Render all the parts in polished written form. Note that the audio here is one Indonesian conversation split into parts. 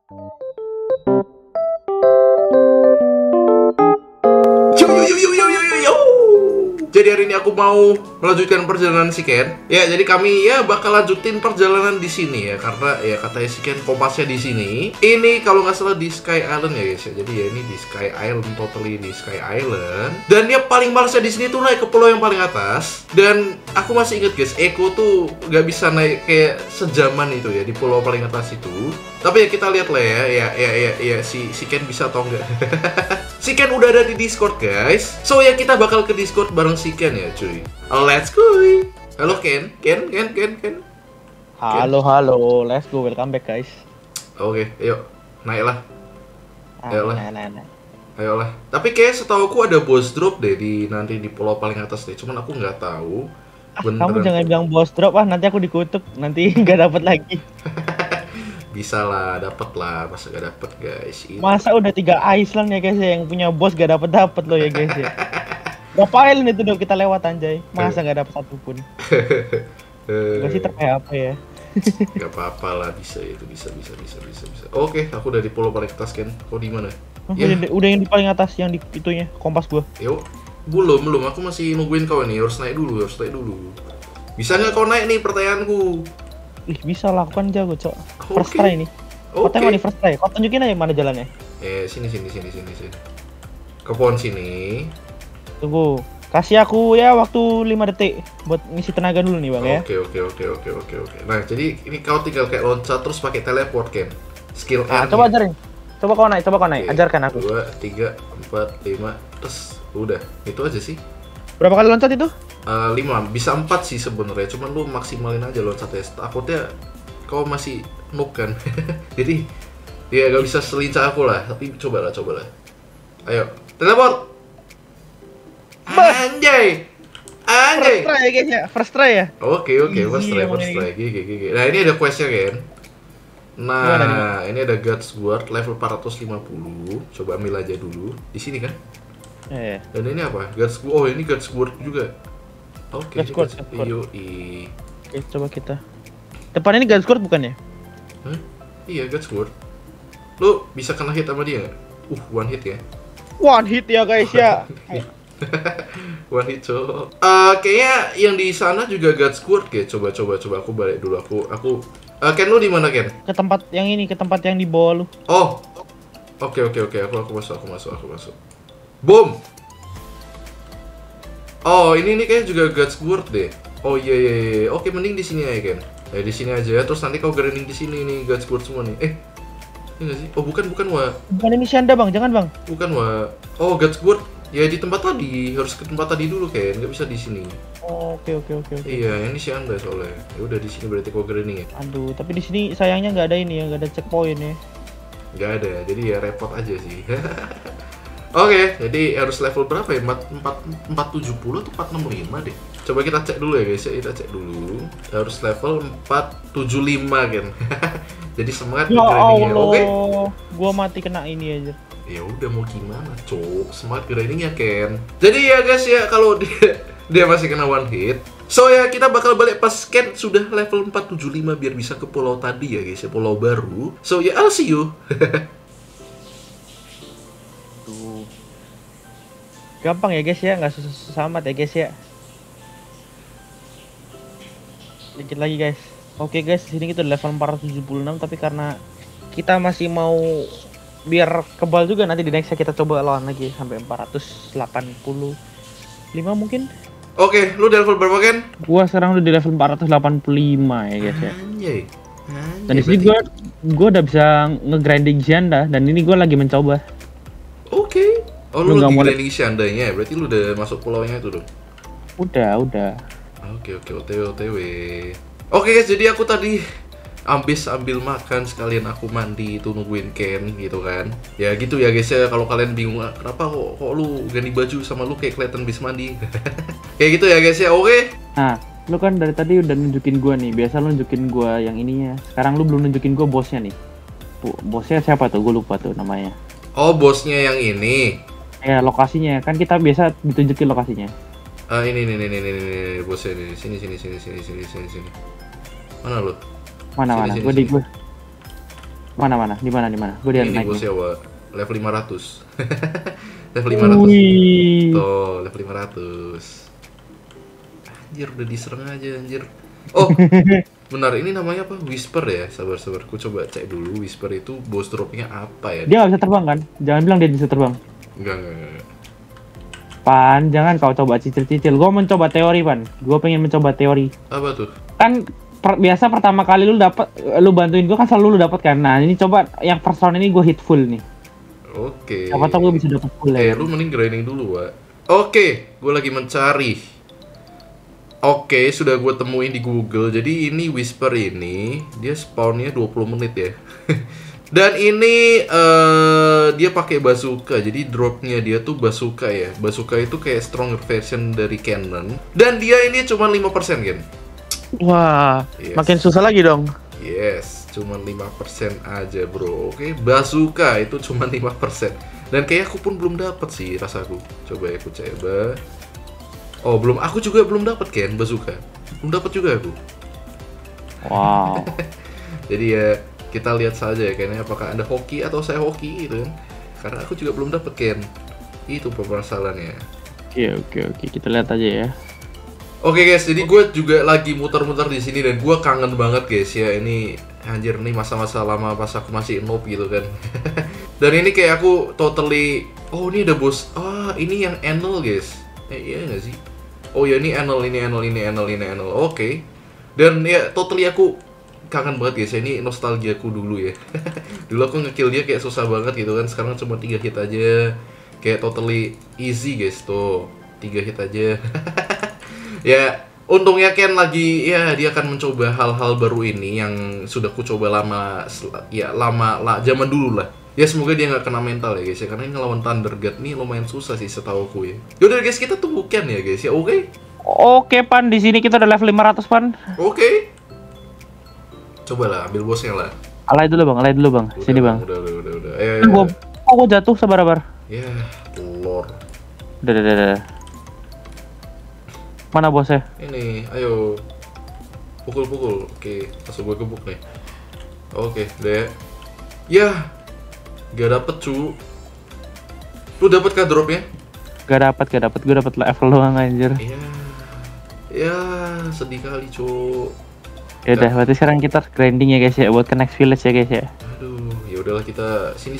Yo yo yo yo yo yo yo yo. Jadi hari ini aku mau melanjutkan perjalanan si Ken. Ya, jadi kami ya bakal lanjutin perjalanan di sini ya, karena ya katanya si Ken kompasnya di sini. Ini kalau nggak salah di Sky Island ya guys ya. Jadi ya ini di Sky Island, totally di Sky Island. Dan dia paling malesnya di sini tuh naik ke pulau yang paling atas. Dan aku masih inget guys, Eko tuh nggak bisa naik kayak sejaman itu ya di pulau paling atas itu. Tapi ya kita lihat lah ya si Ken bisa atau enggak. Si Ken udah ada di Discord guys. So ya kita bakal ke Discord bareng si Ken ya cuy. Let's go. Halo Ken. Ken. Halo, let's go, welcome back guys. Oke, ayo naiklah. Ayolah. Nah. Ayolah. Tapi kayak setauku ada boss drop deh di nanti di pulau paling atas deh. Cuman aku nggak tahu. Kamu jangan bilang boss drop nanti aku dikutuk, nanti nggak dapat lagi. Bisa lah, dapet lah, masa gak dapet guys. Masa udah 3 Iceland ya guys ya, yang punya bos gak dapet loh ya guys ya. Berapa island itu udah kita lewat anjay, masa gak dapet satupun. Gak sih apa ya. Gak apa-apa lah, bisa itu, bisa. Oke, aku udah di pulau paling atas Ken. Kau di mana? Udah yang di paling atas, yang di itunya, kompas gua. Yuk, belum, aku masih nungguin kau nih, harus naik dulu. Bisa nggak kau naik nih, pertanyaanku? Ih, bisa lah, aku kan jago, Cok. First try nih. Kau tengok nih first try. Kau tunjukin aja mana jalannya. Sini. Ke pohon sini. Tunggu. Kasih aku ya waktu 5 detik buat ngisi tenaga dulu nih, Bang ya. Oke. Nah, jadi ini kau tinggal kayak loncat terus pakai teleport, Ken. Skill R. Coba ajarin. Coba kau naik. Ajarkan aku. 2, 3, 4, 5, terus udah. Itu aja sih. Berapa kali loncat itu? 5, bisa 4 sih sebenarnya, cuman lu maksimalin aja loncatnya. Takutnya kau masih noob kan. Jadi ya gak bisa selincah aku lah, tapi cobalah. Ayo, teleport. Anjay. First try ya guys ya, first try ya. Oke, first try. Gigi. Nah, ini ada questnya kan. Nah, ini ada God's Guard level 450. Coba ambil aja dulu. Di sini kan? Dan ini apa? God's Guard. Oh, ini God's Guard juga. Oke, God's Guard. Yoi. Oke, coba kita. Depan ini God's Guard bukan ya? Iya, God's Guard. Lu bisa kena hit sama dia nggak? One hit ya. One hit ya guys ya. One hit kayaknya yang di sana juga God's Guard ya. Coba aku balik dulu. Aku Ken, lu di mana Ken? Ke tempat yang ini, ke tempat yang di bawah lu. Oh. Oke. Aku masuk. Boom. Oh, ini kayak juga God's Guard deh. Oh iya. Oke, mending di sini aja Ken. Di sini aja. Terus nanti kau grinding di sini nih God's Guard semua nih. Ini nggak sih? Oh, bukan Wah. Bukan ini Shanda bang, jangan bang. Bukan Wah. Oh, God's Guard. Ya di tempat tadi, harus ke tempat tadi dulu Ken, nggak bisa di sini. Oh, oke. Iya, ini si Anda soalnya. Ya udah di sini berarti kau grinding ya. Aduh, tapi di sini sayangnya nggak ada ini ya, nggak ada checkpoint ya. Nggak ada, jadi ya repot aja sih. Oke, jadi harus level berapa ya? 470 atau 465 deh. Coba kita cek dulu ya guys, kita cek dulu. Harus level 475 kan. Jadi semangat ya grindingnya. Oke. Gua mati kena ini aja. Ya udah mau gimana, Cok? Semangat grindingnya Ken. Jadi ya guys ya, kalau dia masih kena one hit. So ya kita bakal balik pas Ken sudah level 475 biar bisa ke pulau tadi ya guys ya, pulau baru. So ya I'll see you. Gampang ya guys ya, nggak susah amat ya guys ya. Dikit lagi guys. Oke guys, di sini kita level 476, tapi karena kita masih mau biar kebal juga, nanti di nextnya kita coba lawan lagi sampai 485 mungkin. Oke, lu di level berapa Ken? Gua sekarang udah di level 485 ya guys ya. Anjay. Dan di sini gua udah bisa nge-grinding Shanda, dan ini gua lagi mencoba. Oke. Oh, lu lagi grinding Shandanya, berarti lu udah masuk pulaunya itu dong? Udah. Oke, OTW. Oke guys, jadi aku tadi ambil makan sekalian aku mandi itu nungguin Ken gitu kan. Ya gitu ya guys ya, kalau kalian bingung kenapa kok lu ganti baju sama lu kayak kelihatan bis mandi. Kayak gitu ya guys ya, oke? Nah, lu kan dari tadi udah nunjukin gua nih, biasa lu nunjukin gua yang ininya. Sekarang lu belum nunjukin gua bosnya nih. Tuh, bosnya siapa tuh? Gua lupa tuh namanya. Oh, bosnya yang ini. Ya, lokasinya kan kita biasa ditunjukin lokasinya. Ini bosnya ini. Sini. Mana lu? Mana? Sini. Gue di gue. Mana? Di mana? Gue dia Ini naik. bosnya, Wak. Level 500. Level 500. Wih. Tuh, level 500. Anjir, udah diserang aja, anjir. Oh, benar, ini namanya apa? Whisper ya? Sabar. Ku coba cek dulu Whisper itu boss dropnya apa ya? Dia nggak bisa terbang kan? Jangan bilang dia bisa terbang. Enggak. Pan, jangan kau coba cicil-cicil. Gue mencoba teori, Pan. Gue pengen mencoba teori. Apa tuh? Kan biasa pertama kali lu bantuin gue kan selalu lu dapat kan. Nah, ini coba yang first round ini gue hit full nih. Oke. Siapa tau gue bisa dapat full ya. Lu mending grinding dulu, Wak. Oke, gue lagi mencari. Oke, sudah gue temuin di Google. Jadi ini Whisper ini dia spawnnya 20 menit ya. Dan ini dia pakai bazooka. Jadi dropnya dia tuh bazooka ya. Bazooka itu kayak stronger version dari cannon. Dan dia ini cuma 5% kan. Wah, Yes. makin susah lagi dong. Yes, cuma 5% aja, bro. Oke, bazooka itu cuma 5%. Dan kayak aku pun belum dapat sih rasaku. Coba aku coba. Oh, belum. Aku juga belum dapat kan bazooka. Belum dapat juga aku. Wow. Jadi ya kita lihat saja ya kayaknya apakah Anda hoki atau saya hoki gitu kan. Karena aku juga belum dapat Ken. Itu permasalahannya. Oke, kita lihat aja ya. Oke guys, jadi gue juga lagi muter-muter di sini dan gue kangen banget guys ya. Ini anjir nih masa-masa lama pas aku masih noob gitu kan. Dan ini kayak aku totally, oh ini ada bos. Ah, ini yang Enel guys. Iya nggak sih? Oh ya ini Enel. Oke. Dan ya totally aku kangen banget guys, ini nostalgiaku dulu ya. Dulu aku ngekill dia kayak susah banget gitu kan. Sekarang cuma 3 hit aja. Kayak totally easy guys tuh. 3 hit aja. Ya, untungnya Ken lagi ya dia akan mencoba hal-hal baru ini yang sudah ku coba lama zaman dulu lah. Ya semoga dia nggak kena mental ya guys ya, karena ini ngelawan Thunder God nih lumayan susah sih setauku ya. Yaudah guys, kita tunggu Ken ya guys ya, oke? Oke, Pan, di sini kita udah level 500, Pan. Oke. Coba lah, ambil bosnya lah. Alay dulu, Bang. Sini, Bang. Udah. Ayo. Gua jatuh sabar. Ya, telur. Udah. Mana bosnya? Ini, ayo. Pukul. Oke, langsung gue gebuk nih. Oke, deh. Ya. Gak dapet, cu. Lu dapet kah dropnya? Gak dapet. Gue dapet level doang anjir. Iya. Ya, sedih kali, cu. Ya udah, berarti sekarang kita grinding ya guys ya buat ke next village ya guys ya. Aduh, ya udahlah kita sini.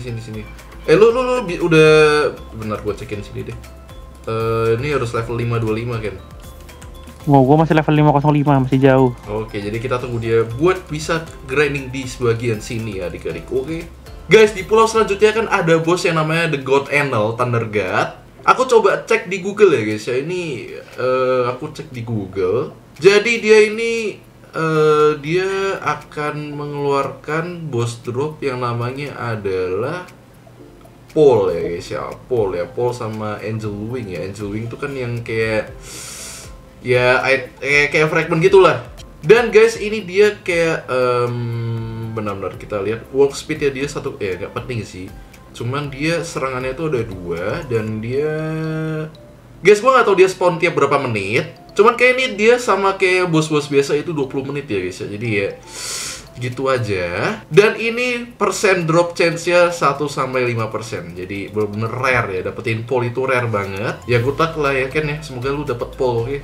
Lu udah benar gua cekin sini deh. Ini harus level 525 kan. Wow, gue masih level 505, masih jauh. Oke, jadi kita tunggu dia buat bisa grinding di sebagian sini ya adik-adik. Oke. Guys, di pulau selanjutnya kan ada bos yang namanya The God Enel, Thunder God. Aku coba cek di Google ya guys ya. Ini aku cek di Google. Jadi dia ini dia akan mengeluarkan boss drop yang namanya adalah Paul ya guys ya. Paul sama Angel Wing ya. Angel Wing itu kan yang kayak ya kayak fragment gitulah. Dan guys ini dia kayak benar-benar kita lihat walk speednya dia satu nggak penting sih. Cuman dia serangannya itu ada 2 dan dia guys gua nggak tahu dia spawn tiap berapa menit. Cuman kayak ini dia sama kayak bos-bos biasa itu 20 menit ya guys ya. Jadi ya gitu aja. Dan ini persen drop chance-nya 1-5%. Jadi bener-bener rare ya. Dapetin Paul itu rare banget. Ya good luck lah ya Ken ya. Semoga lu dapet Paul, oke?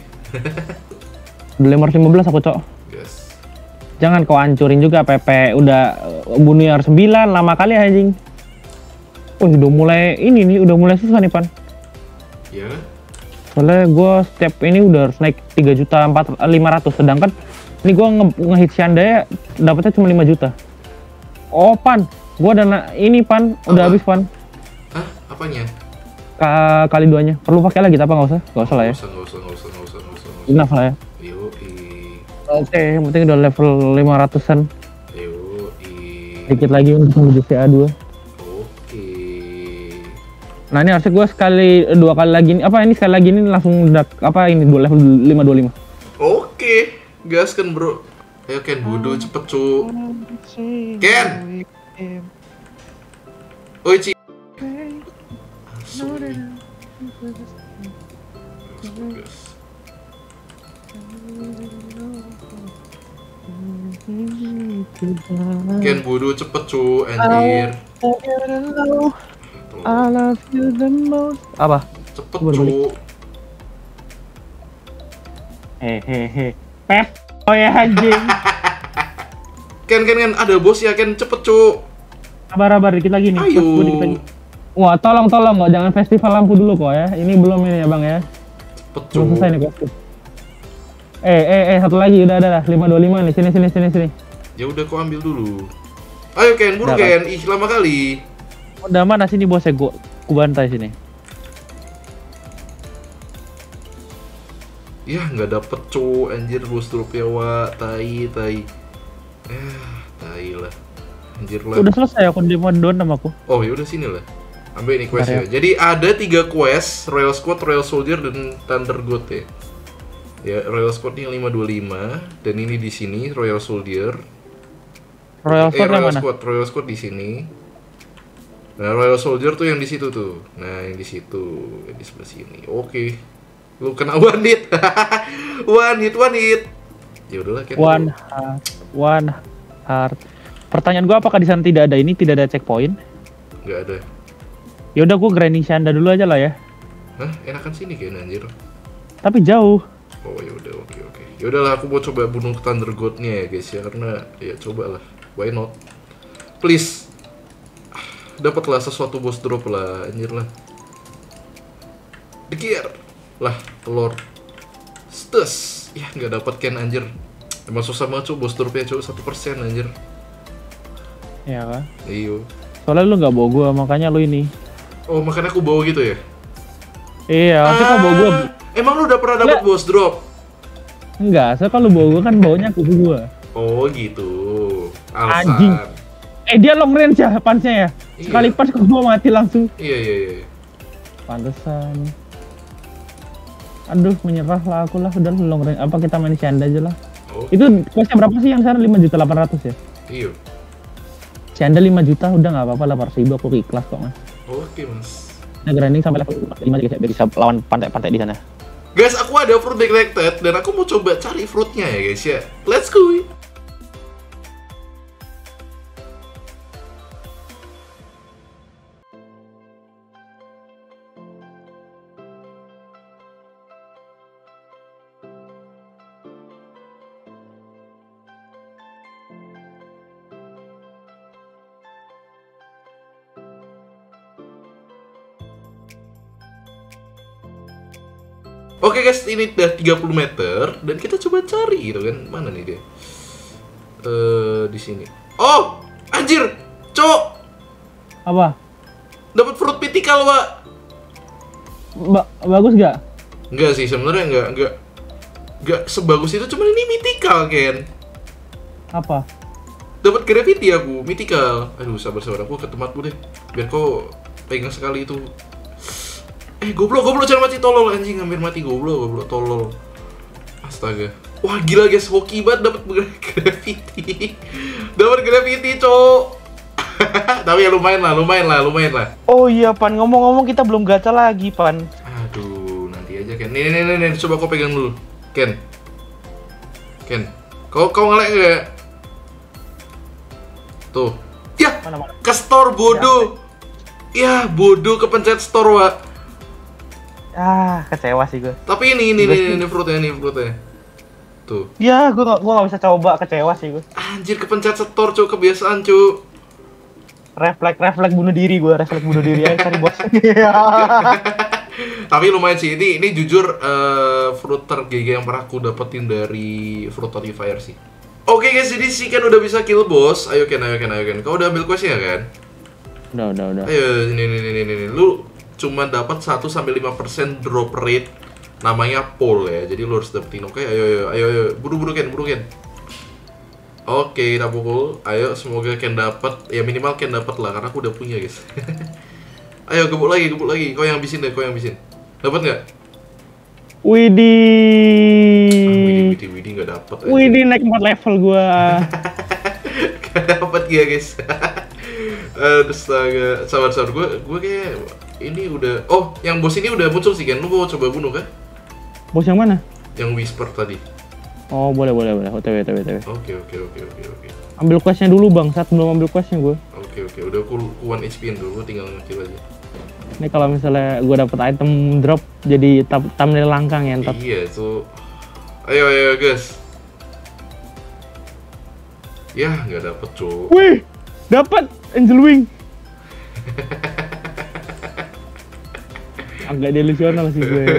Udah 515 aku, Cok. Yes. Jangan kau hancurin juga PP. Udah bunuh yang 9 lama kali anjing. Udah mulai susah nih, Pan. Ya. Soalnya gue setiap ini udah harus naik 3.500.000, sedangkan ini gue ngehit Syandaya dapetnya cuma 5 juta. Oh Pan, gue ada ini Pan, udah habis Pan. Hah? Apanya? Kali 2-nya. Perlu pakai lagi apa nggak usah? Nggak usah lah ya. Nggak usah. Enough lah ya. Yoi. Oke, yang penting udah level 500-an. Yoi. Dikit lagi untuk menuju CA2. Nah ini harusnya gue dua kali lagi ini sekali lagi ini langsung level 525. Oke, gaskan bro. Ayo Ken bodoh cepet cu. Ken. Oi Ci. Ken bodoh cepet cu, anjir. I love you the most. Apa? Cepet Baru cu. Hehehe. Pep. Oh ya anjing. Ken ada bos ya Ken, cepet cu. Sabar dikit lagi nih. Ayo. Dikit lagi. Wah, tolong kok, jangan festival lampu dulu kok ya. Ini belum ini ya bang ya. Cepet cu. Belum selesai nih kok. Satu lagi udah 525 nih. Sini. Ya udah kau ambil dulu. Ayo Ken, buru Udah, Ken. Ih, lama kali. Udah mana sini bosnya gua bantai sini. Ya nggak dapet cu, anjir bos drop ya wa, tai. Tai lah. Anjir lah. Udah selesai aku demo doang sama aku. Oh ya udah sini lah. Ambil ini quest Bentar ya. Jadi ada 3 quest, Royal Squad, Royal Soldier dan Thunder God ya. Ya, Royal Squad ini 525 dan ini di sini Royal Soldier. Royal Squad yang mana? Royal Squad di sini. Nah, Royal Soldier tuh yang di situ tuh. Nah, yang di situ, di sebelah sini. Oke. Lu kena one hit. one hit. Ya udahlah kita. One heart. Pertanyaan gua apakah di sana tidak ada checkpoint? Nggak ada. Ya udah gua grinding Shanda dulu aja lah ya. Hah, enakan sini kayaknya anjir. Tapi jauh. Oh ya udah, oke. Ya udahlah, aku mau coba bunuh Thunder God-nya ya guys ya, karena ya cobalah. Why not? Please. Dapatlah sesuatu boss drop lah, anjir lah. Dikir. Lah, telur. Stus. Ya, nggak dapat Ken anjir. Emang susah banget cu, boss dropnya cu, 1% anjir. Ya kan? Iyo. Soalnya lu nggak bawa gua, makanya lu ini. Oh, makanya aku bawa gitu ya? Iya, tapi kau bawa gua. Emang lu udah pernah dapat boss drop? Enggak, soalnya kalau bawa gua kan bawanya ke gua. Oh gitu. Alasan. Anjing. Dia long range ya, punch-nya ya? Iya. Sekali punch ke gua mati langsung. Iya. Pantesan. Aduh, menyerah lah aku lah, udah long range. Apa kita main Shanda aja lah. Oh. Itu questnya berapa sih yang sana? 5.800.000 ya? Iya. Shanda 5 juta udah nggak apa-apa, 800.000 aku ikhlas kok mas. Oke mas. Nah grinding sampai level 5 juga bisa lawan pantai-pantai di sana. Guys, aku ada fruit neglected dan aku mau coba cari fruitnya ya guys ya. Let's go. Oke guys, ini udah 30 meter dan kita coba cari gitu kan. Mana nih dia? Di sini. Oh, anjir. Cok. Apa? Dapat fruit mythical, Pak. Bagus gak? Enggak sih, sebenarnya enggak sebagus itu, cuman ini mythical, Ken. Apa? Dapat gravity aku, mythical. Aduh, sabar aku ke tempatmu deh. Biar kau pegang sekali itu. Goblok jangan mati, tolol anjing, hampir mati goblok tolol. Astaga. Wah, gila guys, hoki banget dapat gravity. Dapat gravity, Cok. Tapi ya lumayan lah. Oh iya, Pan, ngomong-ngomong kita belum gacha lagi, Pan. Aduh, nanti aja, Ken. Nih, coba kau pegang dulu. Ken. Kau ngelek enggak? Tuh. Ya, Mana? ke store bodoh. Ya, bodoh kepencet store, Wak. Kecewa sih gue. Tapi ini fruitnya. Tuh. Ya, gue gak bisa coba, kecewa sih gue. Anjir, kepencet store, Cuk, kebiasaan, Cuk. Refleks bunuh diri aja cari bos. Tapi lumayan sih, ini jujur fruit tergege yang pernah aku dapetin dari Fruit Fire sih. Oke guys, jadi si Ken udah bisa kill boss. Ayo Ken. Kau udah ambil quest ya kan? Udah. Ayo, ini. Lu cuma dapat 1-5% drop rate, namanya pole ya. Jadi lu harus dapetin. Oke, ayo. Buru Ken. Oke, kita pukul. Ayo, semoga Ken dapat. Ya minimal Ken dapat lah, karena aku udah punya guys. Ayo, gebuk lagi. Kau yang habisin deh, Dapat nggak? Widih nggak dapat. Widih, naik 4 level gua. Gak dapat ya guys. Astaga, sabar. Gue kayak ini udah. Oh, yang bos ini udah muncul sih kan? Lu mau coba bunuh kan? Bos yang mana? Yang Whisper tadi. Oh, boleh. OTW. Oke. Ambil questnya dulu bang, saat belum ambil questnya gue. Oke. Udah aku 1 HP dulu, tinggal ngekill aja. Ini kalau misalnya gue dapet item drop, jadi thumbnail langkang ya ntar. Iya, itu. Ayo guys. Ya, nggak dapet cuk. Wih, dapat Angel Wing. Agak delusional sih gue.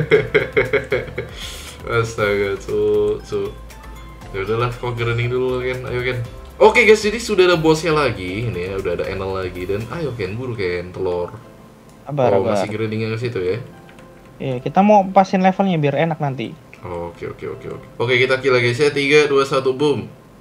Astaga, cuk. Ya udahlah, kok grinding dulu kan. Ayo kan. Oke guys, jadi sudah ada bosnya lagi. Ini ya, udah ada Enel lagi dan ayo Ken, buru Ken, telur. Sabar. Masih grindingnya ke situ ya. Iya, kita mau pasin levelnya biar enak nanti. Oke. Oke, kita kill lagi guys ya. 3, 2, 1, boom.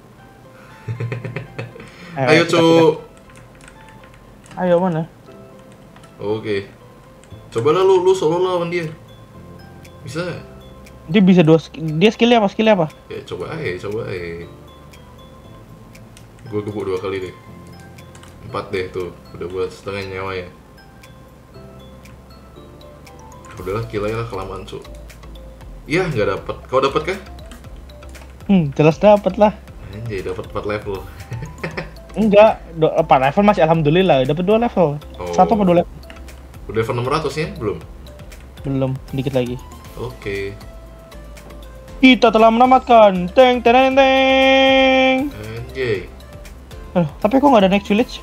Ayo kita cuk. Ayo mana? Oke. Cobalah lu solo lawan dia. Bisa nggak? Dia bisa dia skillnya apa? Ya coba aja. Gue gebuk 2 kali deh. 4 deh tuh, udah buat setengah nyawa ya. Udahlah, kill aja lah, kelamaan cuk. Iya, nggak dapet. Kau dapet kah? Jelas dapat lah. Anjay, dapet 4 level. Enggak, 4 level masih alhamdulillah, dapat 2 level. Oh. 1 apa 2 level? Udah level 600 ya? Belum, dikit lagi. Oke. Kita telah menamatkan. Teng. Anjay. Tapi kok nggak ada next village?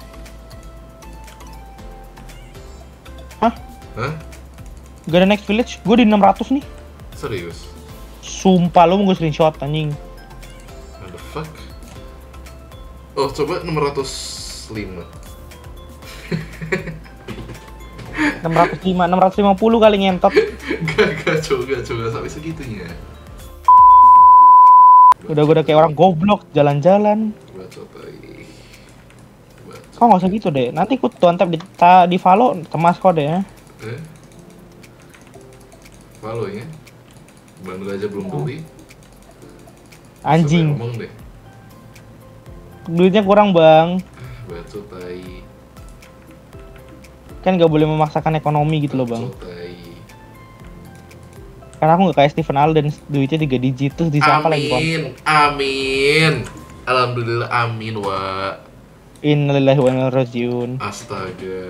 Hah? Gak ada next village? Gue di 600 nih. Serius? Sumpah, lu mau gue screenshot anjing. What the fuck? Oh, coba 605. 650 kali ngentot. Gak coba sampai segitunya. Udah gue kayak orang goblok jalan-jalan. Kok nggak usah gitu deh. Nanti ku tuantap di follow kemas kode ya. Follow ya. Bundle aja belum beli. Anjing. Ngomong deh. Duitnya kurang bang. Bacot tai. Kan nggak boleh memaksakan ekonomi gitu loh bang. Bacot tai. Karena aku nggak kayak Stephen Alden, duitnya 3 digit terus disangka lagi konten. Amin. Alhamdulillah, amin wa. Innalillahi wa inna ilaihi rajiun. Astaga.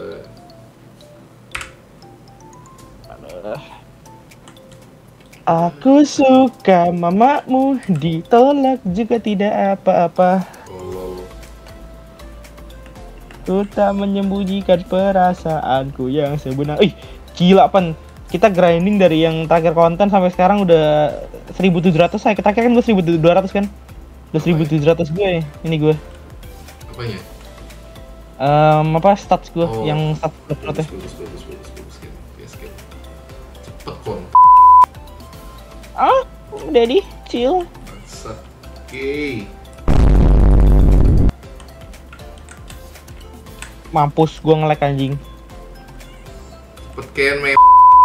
Aku suka mamamu, ditolak juga tidak apa-apa. Ku tak menyembunyikan perasaanku yang sebenarnya. Ih, gila pan. Kita grinding dari yang terakhir konten sampai sekarang udah 1700 saya. Terakhir kan gue 1200 kan? Udah 1700 gue ya. Ini gue. Apanya? Stats gue yang stats upload ya. Bagus. Cepet kon. Daddy, chill. Oke. Mampus, gue nge-lag anjing. Cepet Ken, men.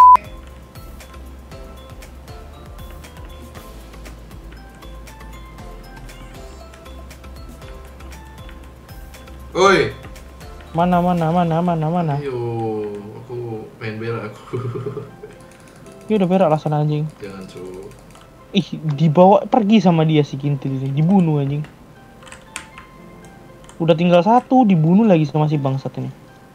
Oi. Mana? Ayo, aku pengen berak aku. Ya udah berak lah sana anjing. Jangan cu. Ih, dibawa pergi sama dia si Kintil ini, dibunuh anjing. Udah tinggal 1, dibunuh lagi sama si bangsat ini.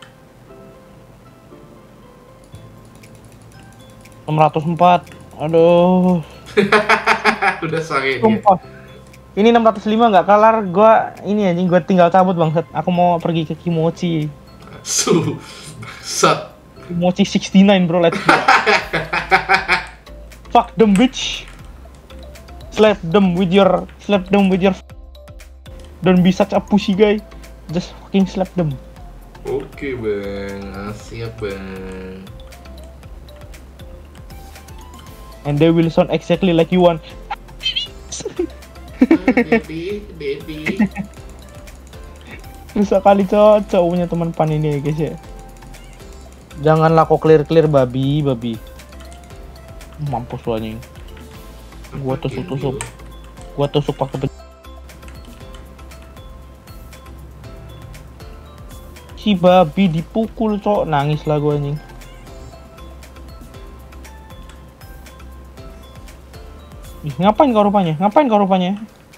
604. Aduh. Udah sange dia. Sumpah. Ini 605 nggak kelar, gua ini anjing gua tinggal cabut bangsat. Aku mau pergi ke Kimochi. Sat. Kimochi 69 bro, let's go. Fuck them bitch. Slap them with your Don't be such a pussy guy. Just fucking slap them. Oke bang, siap bang. And they will sound exactly like you want. Daddy. Bisa kali cocok punya teman pan ini ya guys ya. Janganlah kok clear babi. Mampus lu anjing. Gua tusuk pakai si babi dipukul cok, nangis lah gua anjing. Ih, Ngapain kau rupanya? Ngapain kau rupanya?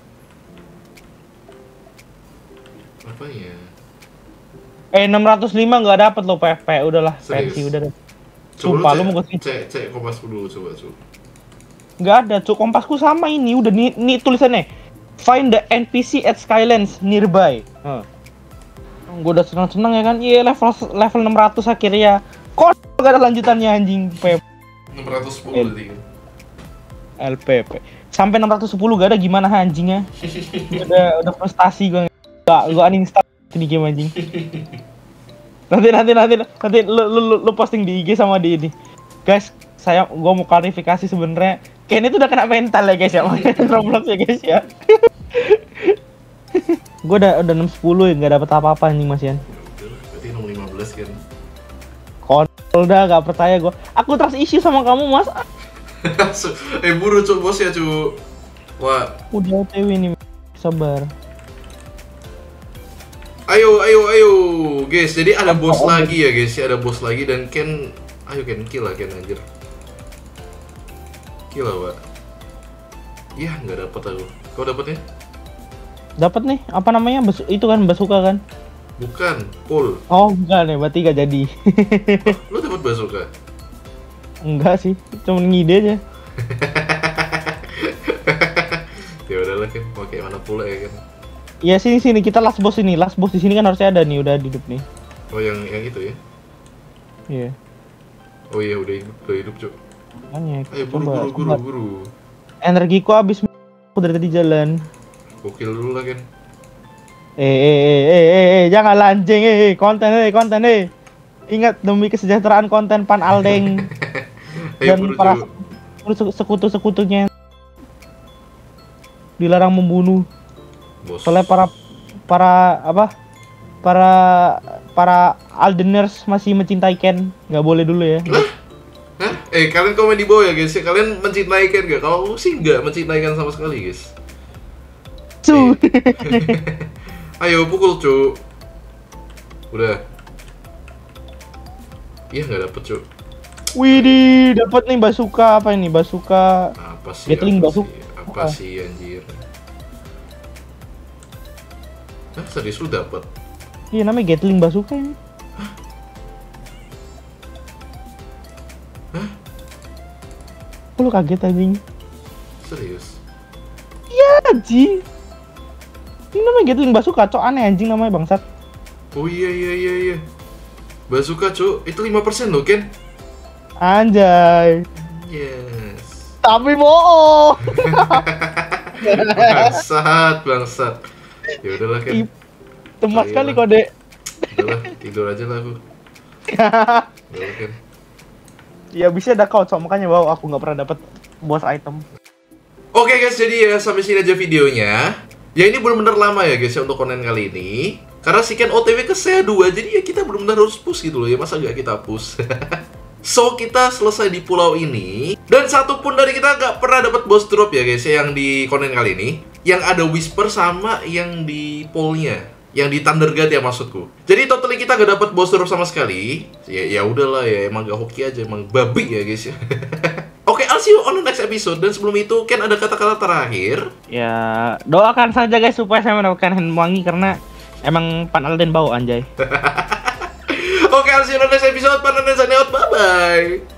Apa ya? 605 nggak dapet lo PP, udahlah Serius? pensi udah deh. Coba Sumpah, lu mau gue cek kompasku dulu coba. nggak ada, cuk kompasku sama ini udah nih tulisannya. Find the NPC at Skylands nearby. Gue udah seneng ya kan, iya level 600 akhirnya. Kok gak ada lanjutannya anjing PP 610 tadi. LPP sampai 610 gak ada gimana anjingnya. udah frustasi gue uninstall ini game anjing. Nanti lu posting di IG sama di ini. Guys, gue mau klarifikasi sebenarnya Ken itu udah kena mental ya guys ya, Roblox ya guys ya. Gue udah 610 ya, nggak dapet apa-apa nih Mas Yan. Berarti nomor 15 kan. Kontol dah, gak percaya gue. Aku trust issue sama kamu Mas. Buru cuk bos ya cuk. Wah. Udah OTW nih, sabar. Ayo guys, jadi ada bos lagi ya guys, ada bos lagi dan Ken, ayo Ken, kill lah Ken anjir. Kill lah Pak. Iya nggak dapet aku. Kau dapetnya? Dapat nih, apa namanya? Itu kan bazooka kan? Bukan, Pul. Oh bukan ya, berarti gak jadi. Lu dapet bazooka? Enggak sih, cuma ngide aja. Ya udahlah Ken, pakai mana pula ya kan. Ya sini kita last boss ini. Last boss di sini kan harusnya ada nih, udah hidup nih. Oh yang itu ya? Iya. Oh iya udah hidup cuk. Makanya. Ayo coba. buru. Energiku habis aku dari tadi jalan. Gokil dulu lah Ken. Jangan anjing, konten. Ingat demi kesejahteraan konten Pan Aldeng Ayo dan buru para cuk. sekutu-sekutunya dilarang membunuh. Bos. Soalnya para Aldeners masih mencintai Ken, nggak boleh dulu ya. Hah? Kalian komen di bawah ya guys ya, kalian mencintai Ken gak? Kalau sih nggak mencintai Ken sama sekali guys. Cu. Ayo pukul cuk. Udah. Iya nggak dapet cuk. Widih, dapat nih bazooka apa ini? Bazooka Apa sih? Gatling bazooka. Apa sih anjir? Hah, serius lu dapet? Iya namanya Gatling bazooka ini. Hah? Kok lu kaget anjing? Serius? Iya anjing. Ini namanya Gatling bazooka, cok aneh anjing namanya bangsat. Oh iya. Bazooka cuk, itu 5% loh Ken. Anjay. Yes. Tapi bohong. Bangsat. Ya udahlah Ken. Temas Ayolah. kali kode. Udahlah, tidur aja lah aku. Udahlah Ken. Ya bisa ada kau, makanya wow aku nggak pernah dapat boss item. Oke guys, jadi ya sampai sini aja videonya. Ya ini benar-benar lama ya guys ya untuk konten kali ini. Karena si Ken OTW ke SEA 2, jadi ya kita benar-benar harus push gitu loh ya. Masa nggak kita push? So, kita selesai di pulau ini. Dan satu pun dari kita nggak pernah dapat boss drop ya guys ya, yang di konten kali ini. Yang ada Whisper sama yang di pollnya. Yang di Thunder God ya maksudku. Jadi totally kita nggak dapat boss drop sama sekali. Ya udahlah ya, emang gak hoki aja, emang babi ya guys ya. Oke, I'll see you on the next episode. Dan sebelum itu, Ken ada kata-kata terakhir. Ya doakan saja guys supaya saya mendapatkan hand wangi karena emang Pan Alden bau anjay. Oke, I'll see you on the next episode. Pan Alden signing out. Bye-bye.